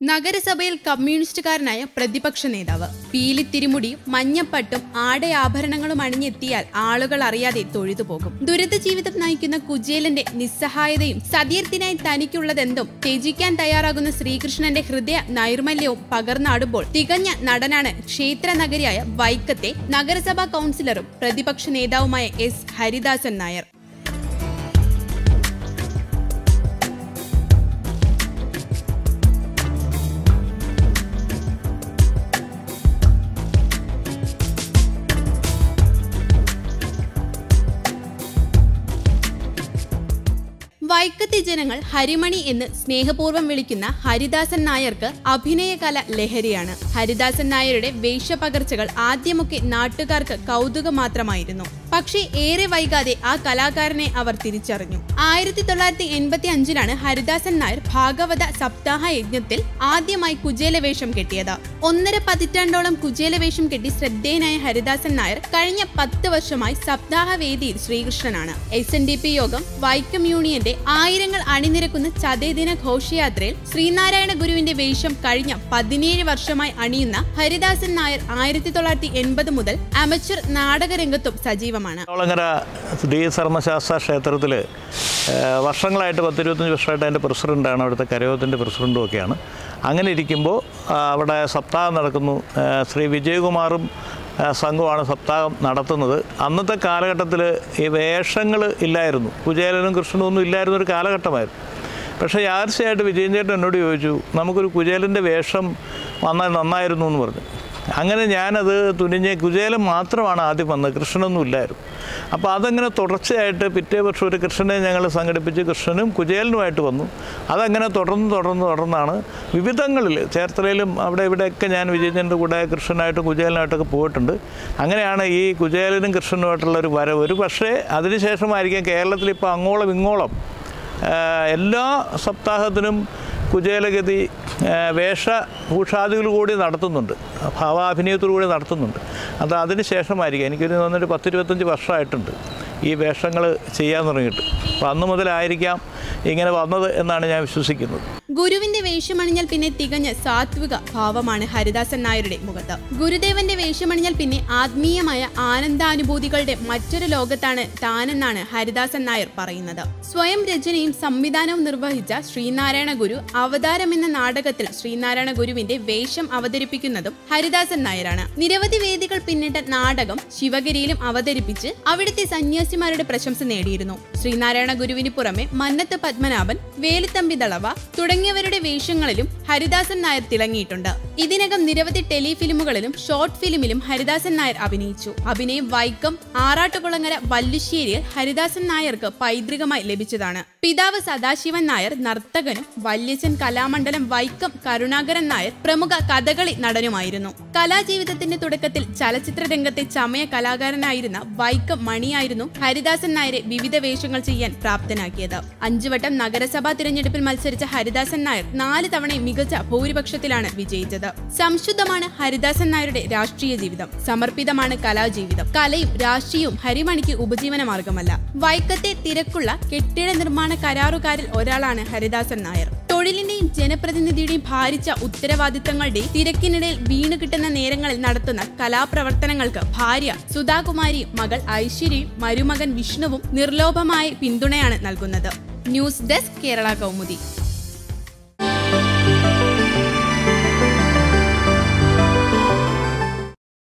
നഗരസഭയിൽ കമ്മ്യൂണിസ്റ്റുകാരനായ പ്രതിപക്ഷ നേതാവ് പീലിത്തിരിമുടിയും മഞ്ഞപ്പട്ടും ആടയാഭരണങ്ങളും അണിഞ്ഞെത്തിയാൽ ആളുകൾ അറിയാതെ തൊഴുതുപോകും. ദുരിത ജീവിതം നയിക്കുന്ന കുചേലന്റെ നിസ്സഹായതയും സതീർത്ഥ്യനായി തനിക്കുള്ളതെന്തും ത്യജിക്കാൻ തയ്യാറാകുന്ന ശ്രീകൃഷ്ണന്റെ ഹൃദയ നൈർമല്യവും പകർന്നാടുമ്പോൾ തികഞ്ഞ നടനാണ് ക്ഷേത്ര നഗരിയായ വൈക്കത്തെ നഗരസഭാ കൗൺസിലറും പ്രതിപക്ഷ നേതാവുമായ എസ് ഹരിദാസൻ നായർ. വൈക്കത്തെ ജനങ്ങൾ ഹരിമണി എന്ന് സ്നേഹപൂർവ്വം വിളിക്കുന്ന ഹരിദാസൻ നായർക്ക് അഭിനയകല ലഹരിയാണ്. ഹരിദാസൻ നായരുടെ വേഷപകർച്ചകൾ ആദ്യമൊക്കെ നാട്ടുകാർക്ക് കൗതുകം മാത്രമായിരുന്നു. പക്ഷേ ഏറെ വൈകാതെ ആ കലാകാരനെ അവർ തിരിച്ചറിഞ്ഞു. 1985 ഹരിദാസൻ നായർ ഭാഗവത സപ്താഹ യജ്ഞത്തിൽ ആദ്യമായി കുചേലവേഷം കെട്ടിയത്. 1.5 പതിറ്റാണ്ടോളം കുചേലവേഷം കെട്ടി ശ്രദ്ധേയനായ ഹരിദാസൻ നായർ കഴിഞ്ഞ 10 വർഷമായി സപ്താഹ വേദിയിൽ ശ്രീകൃഷ്ണനാണ്. SNDP യോഗം vaikom യൂണിയന്റെ ആയിരങ്ങൾ അണിനിരക്കുന്ന ചതയദിന ഘോഷയാത്രയിൽ ശ്രീനാരായണ ഗുരുവിന്റെ വേഷം കഴിഞ്ഞ 17 വർഷമായി അണിയുന്ന ഹരിദാസൻ നായർ 1980 മുതൽ അമച്ചർ നാടകരംഗത്തും സജീവമാണ്. ശ്രീ സർമ്മശാസ്ത്ര ക്ഷേത്രത്തിൽ വർഷങ്ങളായിട്ട് 10-25 വർഷമായിട്ട് അതിൻ്റെ പ്രസിഡൻ്റാണ്, അവിടുത്തെ കരയോഗത്തിൻ്റെ പ്രസിഡൻറ്റും ഒക്കെയാണ്. അങ്ങനെ ഇരിക്കുമ്പോൾ അവിടെ സപ്താഹം നടക്കുന്നു. ശ്രീ വിജയകുമാറും സംഘമാണ് സപ്താഹം നടത്തുന്നത്. അന്നത്തെ കാലഘട്ടത്തിൽ ഈ വേഷങ്ങൾ ഇല്ലായിരുന്നു, കുചേലനും കൃഷ്ണനും ഒന്നും ഇല്ലായിരുന്നൊരു കാലഘട്ടമായിരുന്നു. പക്ഷേ യാദൃശ്യമായിട്ട് വിജയൻ ചേട്ടൻ എന്നോട് ചോദിച്ചു, നമുക്കൊരു കുചേലൻ്റെ വേഷം വന്നാൽ നന്നായിരുന്നു എന്ന് പറഞ്ഞു. അങ്ങനെ ഞാനത് തുനിഞ്ഞ് കുചേലൻ മാത്രമാണ് ആദ്യം വന്നത്, കൃഷ്ണനൊന്നും ഇല്ലായിരുന്നു. അപ്പോൾ അതങ്ങനെ തുടർച്ചയായിട്ട് പിറ്റേ വർഷം ഒരു കൃഷ്ണനെ ഞങ്ങൾ സംഘടിപ്പിച്ച് കൃഷ്ണനും കുചേലനുമായിട്ട് വന്നു. അതങ്ങനെ തുടർന്നാണ് വിവിധങ്ങളിൽ ചേർത്തലയിലും അവിടെ ഇവിടെയൊക്കെ ഞാൻ വിജയൻ്റെ കൂടെ കൃഷ്ണനായിട്ടും കുചേലനായിട്ടൊക്കെ പോയിട്ടുണ്ട്. അങ്ങനെയാണ് ഈ കുചേലനും കൃഷ്ണനുമായിട്ടുള്ളൊരു വരവ്. ഒരു പക്ഷേ അതിനുശേഷമായിരിക്കാം കേരളത്തിൽ ഇപ്പോൾ അങ്ങോളം ഇങ്ങോളം എല്ലാ സപ്താഹത്തിനും കുചേലഗതി വേഷഭൂഷാദികൾ കൂടി നടത്തുന്നുണ്ട്, ഭാവാഭിനയത്തോടു കൂടി നടത്തുന്നുണ്ട്. അത് അതിന് ശേഷമായിരിക്കും. എനിക്കൊരു തോന്നുന്നൊരു 10-25 വർഷമായിട്ടുണ്ട് ഈ വേഷങ്ങൾ ചെയ്യാൻ തുടങ്ങിയിട്ട്. അപ്പോൾ അന്ന് മുതലായിരിക്കാം ഇങ്ങനെ വന്നത് എന്നാണ് ഞാൻ വിശ്വസിക്കുന്നത്. ഗുരുവിന്റെ വേഷമണിഞ്ഞാൽ പിന്നെ തികഞ്ഞ സാത്വിക ഭാവമാണ് ഹരിദാസൻ നായരുടെ മുഖത്ത്. ഗുരുദേവന്റെ വേഷമണിഞ്ഞാൽ പിന്നെ ആത്മീയമായ ആനന്ദാനുഭൂതികളുടെ മറ്റൊരു ലോകത്താണ് താനെന്നാണ് ഹരിദാസൻ നായർ പറയുന്നത്. സ്വയം രചനയും സംവിധാനവും നിർവഹിച്ച ശ്രീനാരായണ ഗുരു അവതാരം എന്ന നാടകത്തിൽ ശ്രീനാരായണ ഗുരുവിന്റെ വേഷം അവതരിപ്പിക്കുന്നതും ഹരിദാസൻ നായരാണ്. നിരവധി വേദികൾ പിന്നിട്ട നാടകം ശിവഗിരിയിലും അവതരിപ്പിച്ച് അവിടുത്തെ സന്യാസിമാരുടെ പ്രശംസ നേടിയിരുന്നു. ശ്രീനാരായണ ഗുരുവിന് പുറമെ മന്നത്ത് പത്മനാഭൻ, വേലുത്തമ്പി ദളവ തുടങ്ങിയവരുടെ വേഷങ്ങളിലും ഹരിദാസൻ നായർ തിളങ്ങിയിട്ടുണ്ട്. ഇതിനകം നിരവധി ടെലിഫിലിമുകളിലും ഷോർട്ട് ഫിലിമിലും ഹരിദാസൻ നായർ അഭിനയിച്ചു. അഭിനയം വൈക്കം, ആറാട്ടുകുളങ്ങര, വല്ലുശ്ശേരിയിൽ ഹരിദാസൻ നായർക്ക് പൈതൃകമായി ലഭിച്ചതാണ്. പിതാവ് സദാശിവൻ നായർ നർത്തകനും വല്യച്ഛൻ കലാമണ്ഡലം വൈക്കം കരുണാകരൻ നായർ പ്രമുഖ കഥകളി നടനുമായിരുന്നു. കലാജീവിതത്തിന്റെ തുടക്കത്തിൽ ചലച്ചിത്ര രംഗത്തെ ചമയ കലാകാരനായിരുന്ന വൈക്കം മണിയായിരുന്നു ഹരിദാസൻ നായരെ വിവിധ വേഷങ്ങൾ ചെയ്യാൻ പ്രാപ്തനാക്കിയത്. 5 വട്ടം നഗരസഭാ തിരഞ്ഞെടുപ്പിൽ മത്സരിച്ച ഹരിദാസൻ നായർ 4 തവണ മികച്ച ഭൂരിപക്ഷത്തിലാണ് വിജയിച്ചത്. സംശുദ്ധമാണ് ഹരിദാസൻ നായരുടെ രാഷ്ട്രീയ ജീവിതം, സമർപ്പിതമാണ് കലാജീവിതം. കലയും രാഷ്ട്രീയവും ഹരിമണിക്ക് ഉപജീവന മാർഗമല്ല. വൈക്കത്തെ തിരക്കുള്ള കെട്ടിട നിർമ്മാണ കരാറുകാരിൽ ഒരാളാണ് ഹരിദാസൻ നായർ. തൊഴിലിന്റെയും ജനപ്രതിനിധിയുടെയും ഭാരിച്ച ഉത്തരവാദിത്തങ്ങളുടെയും തിരക്കിനിടയിൽ വീണു കിട്ടുന്ന നേരങ്ങളിൽ നടത്തുന്ന കലാപ്രവർത്തനങ്ങൾക്ക് ഭാര്യ സുധാകുമാരിയും മകൾ ഐശ്വര്യയും മരുമകൻ വിഷ്ണുവും നിർലോഭമായ പിന്തുണയാണ് നൽകുന്നത്. News desk, Kerala Kaumudi.